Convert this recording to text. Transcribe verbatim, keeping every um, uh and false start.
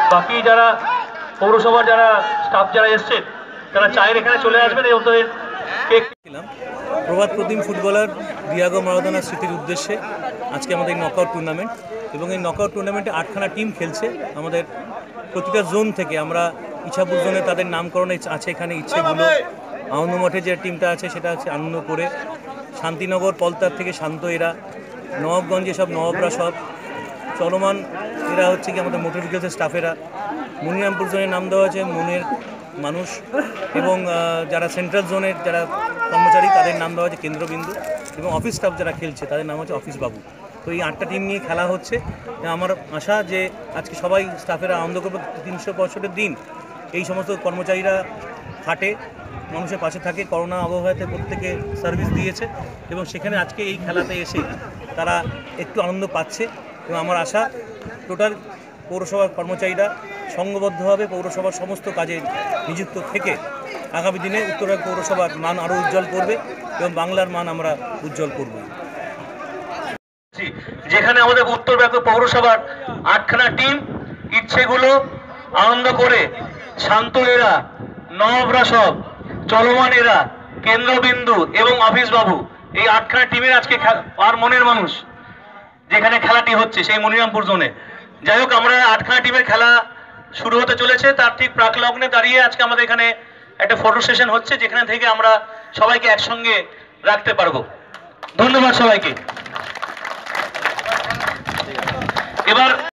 বাকি যারা পৌরসভার যারা স্টাফ যারা এসছেন তারা চায়ের এখানে চলে আসবেন এবং তাদের কেক ছিলাম প্রভাত প্রতিম ফুটবলার ডিয়াগো মারাদোনার স্মৃতির উদ্দেশ্যে আজকে আমাদের নকআউট টুর্নামেন্ট এবং এই নকআউট টুর্নামেন্টে আটখানা টিম খেলছে আমাদের প্রতিটা জোন থেকে। আমরা ইছাপুর জোনে তাদের নামকরণ আছে এখানে ইচ্ছেগুলো, আনন্দমঠে যে টিমটা আছে সেটা হচ্ছে আনন্দ করে, শান্তিনগর পলতার থেকে শান্ত এরা, নবাবগঞ্জে সব নবাবরা সব, চলমান এরা হচ্ছে কি আমাদের মোটর ভেহিকেলসের স্টাফেরা, মনিরামপুর জোনের নাম দেওয়া আছে মনের মানুষ এবং যারা সেন্ট্রাল জোনের যারা কর্মচারী তাদের নাম দেওয়া হচ্ছে কেন্দ্রবিন্দু এবং অফিস স্টাফ যারা খেলছে তাদের নাম হচ্ছে অফিস বাবু। তো এই আটটা টিম নিয়ে খেলা হচ্ছে। আমার আশা যে আজকে সবাই স্টাফেরা আনন্দ করবে। তিনশো পঁয়ষট্টির দিন এই সমস্ত কর্মচারীরা খাটে, মানুষের পাশে থাকে, করোনা আবহাওয়াতে প্রত্যেকে সার্ভিস দিয়েছে এবং সেখানে আজকে এই খেলাতে এসে তারা একটু আনন্দ পাচ্ছে এবং আমার আশা টোটাল পৌরসভার কর্মচারীরা সংঘবদ্ধভাবে পৌরসভার সমস্ত কাজে নিযুক্ত থেকে আগামী দিনে উত্তরবঙ্গ পৌরসভার মান আরও উজ্জ্বল করবে এবং বাংলার মান আমরা উজ্জ্বল করব। যেখানে আমাদের উত্তরবঙ্গ পৌরসভার আটখানা টিম ইচ্ছেগুলো, আনন্দ করে, শান্ত এরা, নবরা সব, চলমান এরা, কেন্দ্রবিন্দু এবং অফিস বাবু, এই আটখানা টিমের আজকে আর মনের মানুষ যেখানে খেলাটি হচ্ছে সেই মনিরামপুর জোনে। যাই হোক, আমরা আটখানা টিমের খেলা শুরু হতে চলেছে, তার ঠিক প্রাক লগ্নে দাঁড়িয়ে আজকে আমাদের এখানে একটা ফটো সেশন হচ্ছে যেখানে থেকে আমরা সবাইকে একসঙ্গে রাখতে পারবো। ধন্যবাদ সবাইকে। এবার